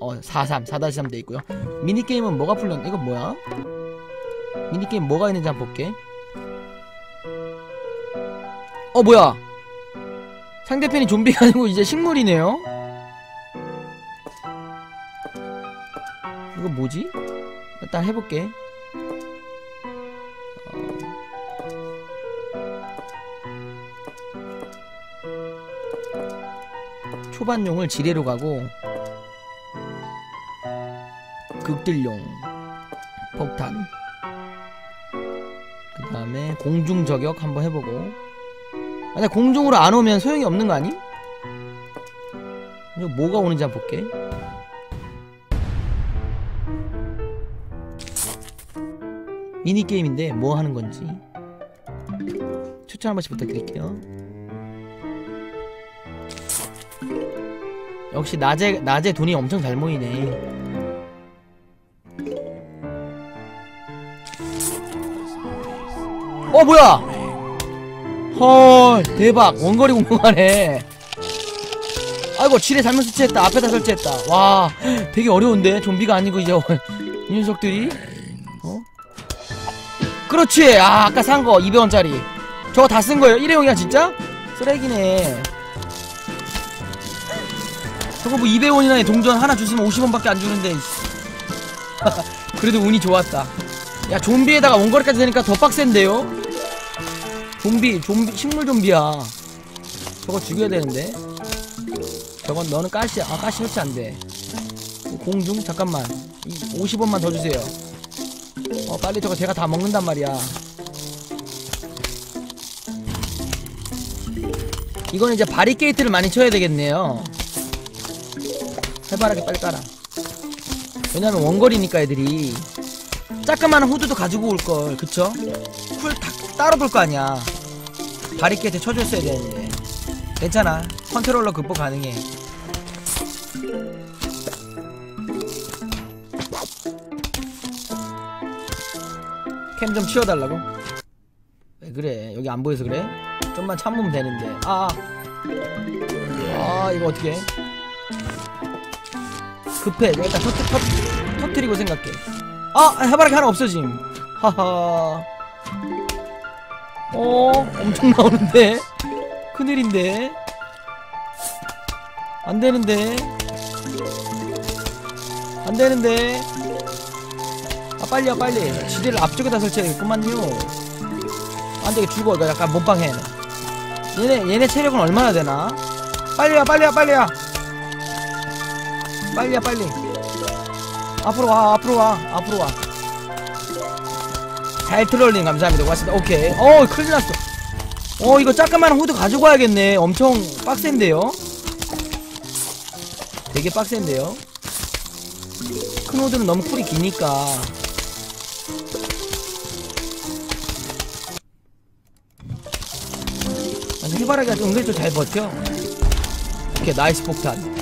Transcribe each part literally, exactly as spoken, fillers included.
어 사삼 사 삼 돼 있고요. 미니게임은 뭐가 풀렸 이건 뭐야? 미니게임 뭐가 있는지 한번 볼게. 어 뭐야, 상대편이 좀비가 아니고 이제 식물이네요. 이거 뭐지? 일단 해볼게. 어... 초반용을 지뢰로 가고, 극딜용 폭탄, 그 다음에 공중 저격 한번 해보고. 만약 공중으로 안 오면 소용이 없는 거 아니? 이거 뭐가 오는지 한번 볼게. 미니게임인데 뭐 하는 건지 추천 한 번씩 부탁드릴게요. 역시 낮에 낮에 돈이 엄청 잘 모이네. 어 뭐야? 헐 대박, 원거리 공격하네. 아이고 지뢰 잘못 설치했다. 앞에다 설치했다. 와 되게 어려운데. 좀비가 아니고 이제 이 녀석들이. 어? 그렇지. 아 아까 산거 이백 원짜리 저거 다 쓴거예요? 일회용이야 진짜? 쓰레기네. 저거 뭐 이백 원이나 해. 동전 하나 주시면 오십 원밖에 안 주는데. 그래도 운이 좋았다. 야 좀비에다가 원거리까지 되니까 더 빡센데요? 좀비, 좀비, 식물 좀비야. 저거 죽여야 되는데. 저건 너는 가시야. 아 가시 설치 안돼. 공중? 잠깐만. 이 오십 원만 더 주세요. 어 빨리 저거 제가 다 먹는단 말이야. 이거는 이제 바리케이트를 많이 쳐야 되겠네요. 해바라기 빨리 깔아. 왜냐면 원거리니까 애들이. 짜끄만한 후드도 가지고 올걸. 그쵸? 쿨 다 따로 돌 거 아니야. 바리케이트 쳐줬어야 되는데. 괜찮아. 컨트롤러 극복 가능해. 캠 좀 치워달라고? 왜 그래? 여기 안 보여서 그래? 좀만 참으면 되는데. 아, 아 이거 어떻게? 급해. 일단 터트, 터, 터트리고 생각해. 아! 해바라기 하나 없어짐. 하하. 어? 엄청 나오는데? 큰일인데? 안되는데? 안되는데? 아 빨리야 빨리. 지대를 앞쪽에다 설치해야겠구만요. 안되게 죽어. 이거 약간 몸빵해. 얘네 얘네 체력은 얼마나 되나? 빨리야 빨리야 빨리야 빨리야 빨리. 앞으로 와 앞으로 와 앞으로 와. 잘 트롤링 감사합니다. 고맙습니다. 오케이. 어 큰일났어. 어 이거 짜끄만한 후드 가지고 와야겠네. 엄청 빡센데요? 되게 빡센데요? 큰 후드는 너무 쿨이 기니까. 아니 해바라기가 은근히 좀 잘 버텨. 오케이 나이스 폭탄.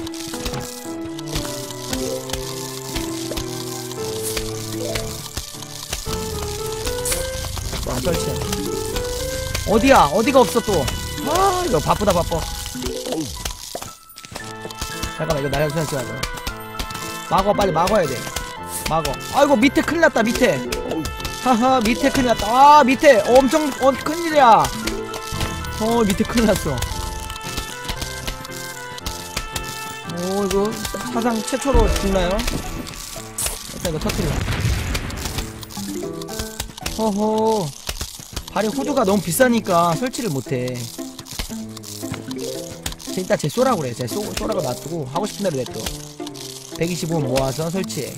와 설치. 어디야? 어디가 없어 또. 아 이거 바쁘다 바빠. 잠깐만 이거 나를 설치하자. 막어 빨리 막아야 돼. 막어. 아이고 밑에 큰일났다 밑에. 하하 밑에 큰일났다. 아 밑에 엄청 어, 큰일이야. 어 밑에 큰일났어. 오 이거 사상 최초로 죽나요? 일단 이거 터뜨려. 허허 발에 후드가 너무 비싸니까 설치를 못해. 일단 쟤 쏘라고 그래. 쟤 쏘, 쏘라고 놔두고 하고 싶은 대로 냅둬. 백이십오 원 모아서 설치해.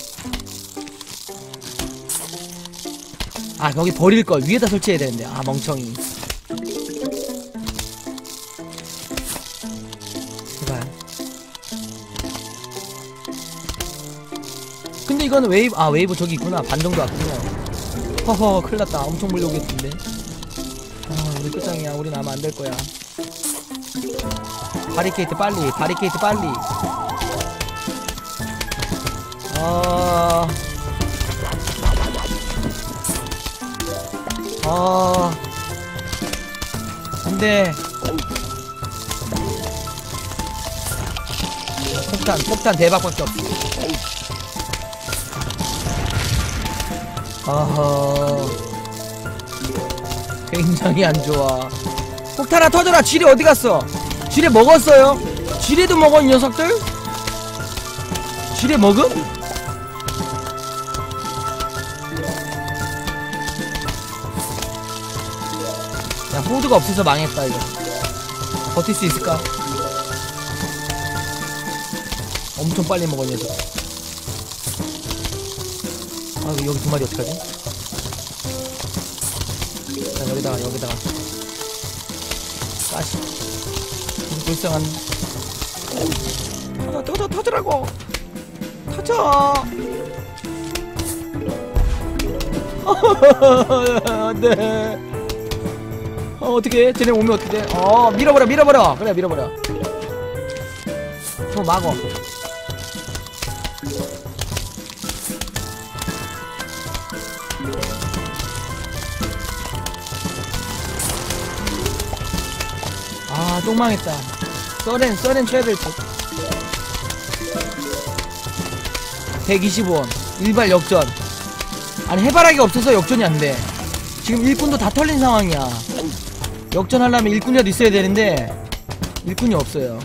아 거기 버릴걸. 위에다 설치해야 되는데. 아 멍청이. 제발. 근데 이거는 웨이브. 아 웨이브 저기 있구나. 반동도 왔구나. 허허 큰일났다. 엄청 물려오겠는데. 아 우리 끝장이야. 우린 아마 안될거야. 바리케이트 빨리. 바리케이트 빨리. 아... 아... 안돼. 폭탄 폭탄 대박밖에 없어. 아하, 굉장히 안 좋아. 폭탄아 터져라. 지뢰 어디 갔어? 지뢰 먹었어요? 지뢰도 먹어 이 녀석들? 지뢰 먹음? 야, 호드가 없어서 망했다 이거. 버틸 수 있을까? 엄청 빨리 먹어 이 녀석. 아, 여기 두 마리 어떡하지? 자, 여기다가 여기다가 까시. 불쌍한. 터져 터져 터져라고. 터져. 안돼. 어, 어떻게? 쟤네 오면 어떻게 돼? 어, 밀어버려 밀어버려. 그래 밀어버려. 저 막어. 아, 똥 망했다. 써렌 써렌 쳐야 될 듯. 백이십오 원 일발 역전. 아니, 해바라기 없어서 역전이 안돼. 지금 일꾼도 다 털린 상황이야. 역전하려면 일꾼이라도 있어야 되는데 일꾼이 없어요.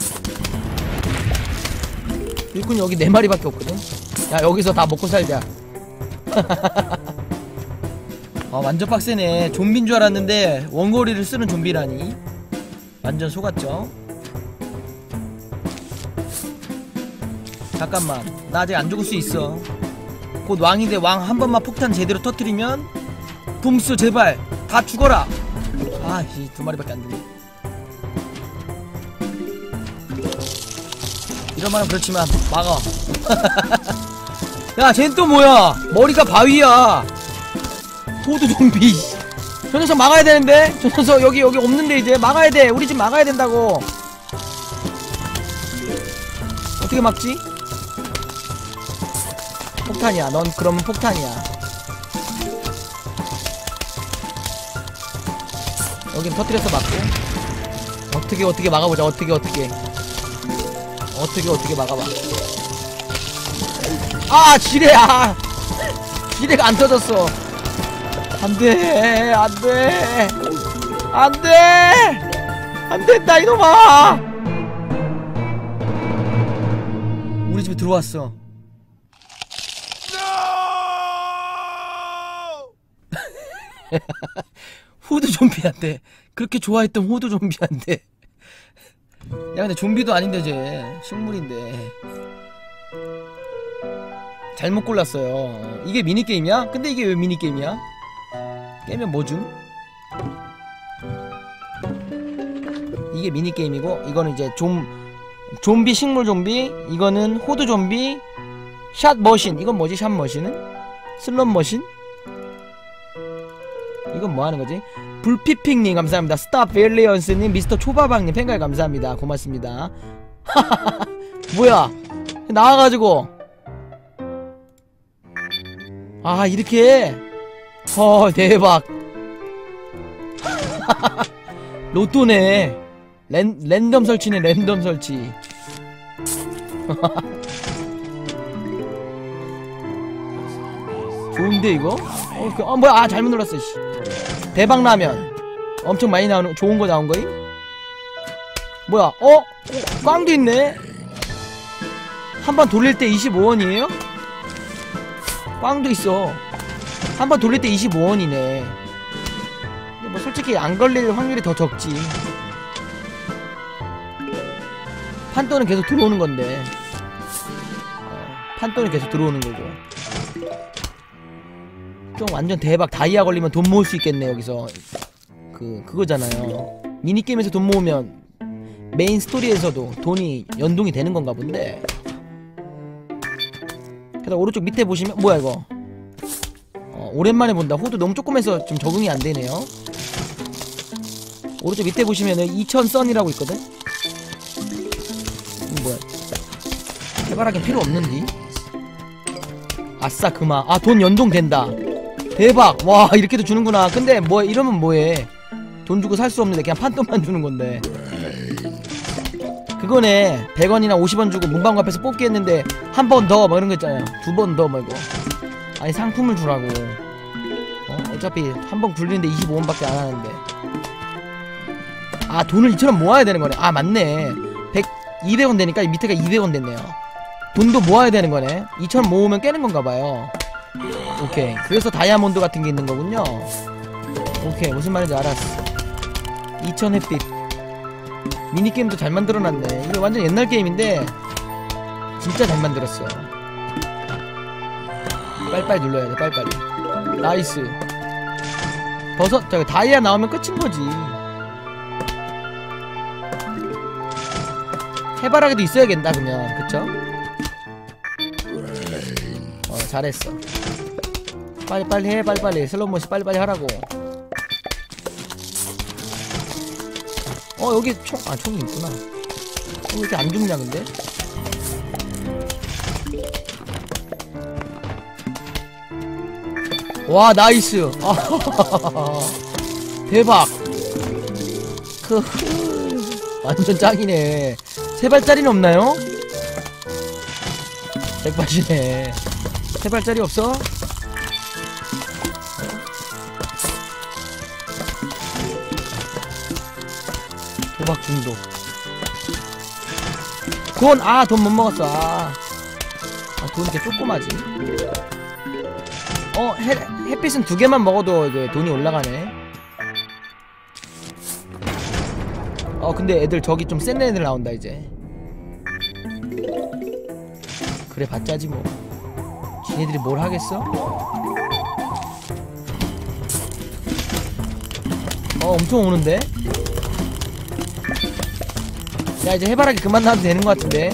일꾼이 여기 네 마리밖에 없거든. 야, 여기서 다 먹고 살자. 아, 완전 빡세네. 좀비인 줄 알았는데 원거리를 쓰는 좀비라니. 완전 속았죠. 잠깐만, 나 아직 안 죽을 수 있어. 곧 왕인데 왕 한 번만 폭탄 제대로 터뜨리면 붐스 제발 다 죽어라. 아, 이 두 마리밖에 안 되네. 이런 말은 그렇지만 막아. 야, 쟨 또 뭐야? 머리가 바위야. 호두 좀비. 저 녀석 막아야 되는데? 저 녀석 여기 여기 없는데 이제 막아야 돼. 우리 집 막아야 된다고. 어떻게 막지? 폭탄이야. 넌 그러면 폭탄이야. 여긴 터뜨려서 막고. 어떻게 어떻게 막아보자. 어떻게 어떻게 어떻게 어떻게 막아봐. 아, 지뢰야. 지뢰가 안 터졌어. 안돼 안돼 안돼 안된다 이놈아. 우리 집에 들어왔어. 호두 좀비한테 그렇게 좋아했던 호두 좀비한테. 야, 근데 좀비도 아닌데 쟤 식물인데. 잘못 골랐어요. 이게 미니게임이야? 근데 이게 왜 미니게임이야? 깨면 뭐줌? 이게 미니게임이고 이거는 이제 좀 좀비 식물 좀비, 이거는 호두 좀비, 샷 머신. 이건 뭐지? 샷 머신은? 슬롯 머신? 이건 뭐 하는 거지? 불피핑님 감사합니다. 스타베리언스님, 미스터 초바방님 팬가입 감사합니다. 고맙습니다. 뭐야? 나와가지고 아, 이렇게. 헐, 대박. 로또네. 랜, 랜덤 설치네. 랜덤 설치. 좋은데 이거? 어, 그, 어 뭐야. 아, 잘못 눌렀어. 씨. 대박라면 엄청 많이 나오는 좋은거 나온거임? 뭐야. 어? 꽝도 있네. 한번 돌릴 때 이십오 원이에요? 꽝도 있어. 한번 돌릴 때 이십오 원이네. 근데 뭐 솔직히 안 걸릴 확률이 더 적지. 판돈은 계속 들어오는 건데. 어, 판돈은 계속 들어오는 거죠. 좀 완전 대박 다이아 걸리면 돈 모을 수 있겠네. 여기서 그 그거잖아요. 미니게임에서 돈 모으면 메인 스토리에서도 돈이 연동이 되는 건가 본데. 그다음 오른쪽 밑에 보시면 뭐야 이거. 어, 오랜만에 본다. 호두 너무 조그매서 좀 적응이 안 되네요. 오른쪽 밑에 보시면은 이천 선이라고 있거든. 이거 뭐야? 해바라기는 필요 없는디. 아싸 그마. 아, 돈 연동된다. 대박. 와, 이렇게도 주는구나. 근데 뭐 이러면 뭐해? 돈 주고 살 수 없는데 그냥 판돈만 주는 건데. 그거네. 백 원이나 오십 원 주고 문방구 앞에서 뽑기 했는데 한 번 더 뭐 이런 거 있잖아요. 두 번 더 뭐 이거. 아니 상품을 주라고. 어? 어차피 한 번 굴리는데 이십오 원밖에 안 하는데. 아 돈을 이천 원 모아야 되는 거네. 아 맞네. 백, 이백 원 되니까 밑에가 이백 원 됐네요. 돈도 모아야 되는 거네. 이천 원 모으면 깨는 건가 봐요. 오케이. 그래서 다이아몬드 같은 게 있는 거군요. 오케이. 무슨 말인지 알았어. 이천 햇빛. 미니게임도 잘 만들어놨네. 이게 완전 옛날 게임인데 진짜 잘 만들었어. 빨리빨리 눌러야 돼. 빨리빨리. 나이스. 버섯. 저기 다이아 나오면 끝인 거지. 해바라기도 있어야겠다 그러면. 그쵸? 어 잘했어. 빨리빨리 해. 빨리빨리. 슬로우모션 빨리빨리 하라고. 어 여기 총.. 아 총이 있구나. 어, 왜 이렇게 안 죽냐 근데? 와 나이스. 대박. 크 완전 짱이네. 세 발짜리는 없나요? 백발이네. 세 발짜리 없어? 도박 중독. 돈! 아 돈 못 먹었어. 아, 아 돈 이렇게 조그마지. 어 해, 햇빛은 두 개만 먹어도 이제 돈이 올라가네. 어 근데 애들 저기 좀 센 애들 나온다 이제. 그래 봤자지 뭐. 지네들이 뭘 하겠어? 어 엄청 오는데? 야 이제 해바라기 그만 나와도 되는 것 같은데.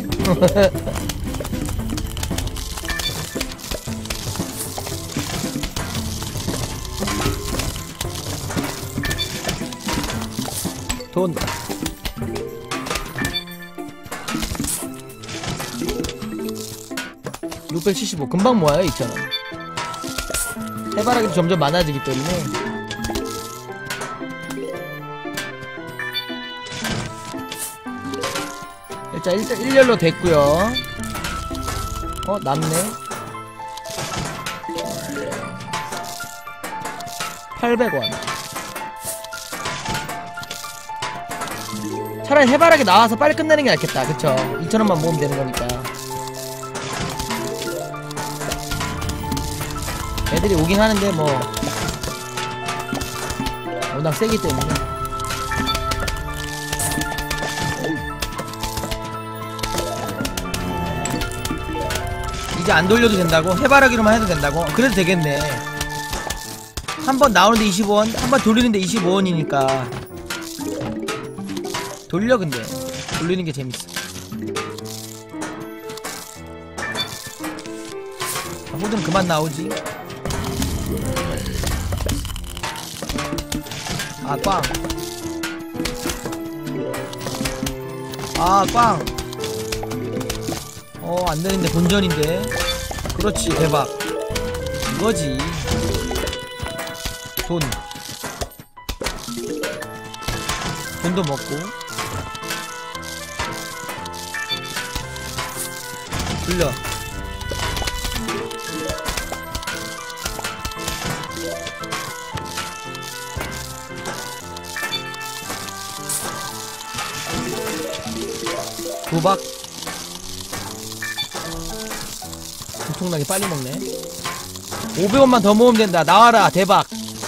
돈 육백칠십오. 금방 모아요. 이천 원. 해바라기도 점점 많아지기 때문에. 일단 일단 일렬로 됐고요. 어 남네. 팔백 원. 차라리 해바라기 나와서 빨리 끝내는 게 낫겠다. 그쵸? 이천 원만 모으면 되는 거니까. 애들이 오긴 하는데 뭐 워낙 세기 때문에. 이제 안 돌려도 된다고? 해바라기로만 해도 된다고? 그래도 되겠네. 한 번 나오는데 이십오 원, 한 번 돌리는데 이십오 원이니까 돌려. 근데 돌리는 게 재밌어. 아, 호든 그만 나오지. 아 꽝. 아 꽝. 어 안되는데 본전인데. 그렇지 대박. 이거지. 돈. 돈도 먹고. 돌려. 도박. 엄청나게 빨리 먹네. 오백 원만 더 모으면 된다. 나와라. 대박.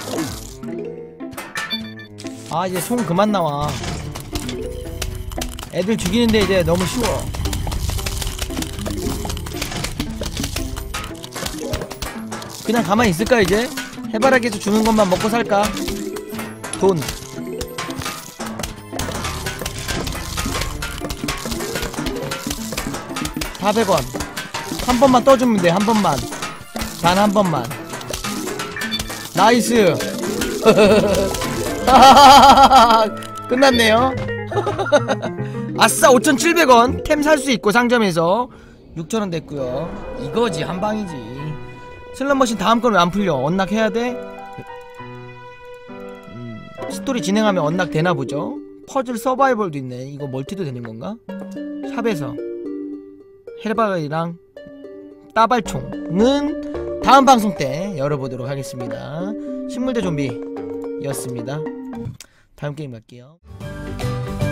아 이제 총 그만 나와. 애들 죽이는데 이제 너무 쉬워. 그냥 가만히 있을까 이제? 해바라기에서 주는 것만 먹고 살까? 돈. 사백 원. 한 번만 떠주면 돼. 한 번만. 단 한 번만. 나이스. 끝났네요. 아싸 오천칠백 원 템 살 수 있고 상점에서 육천 원 됐고요. 이거지 한방이지. 슬롯머신 다음 건 왜 안 풀려? 언락 해야 돼? 음, 스토리 진행하면 언락 되나 보죠. 퍼즐 서바이벌도 있네. 이거 멀티도 되는 건가? 샵에서 해바라기랑 따발총은 다음 방송 때 열어보도록 하겠습니다. 식물대 좀비였습니다. 다음 게임 갈게요.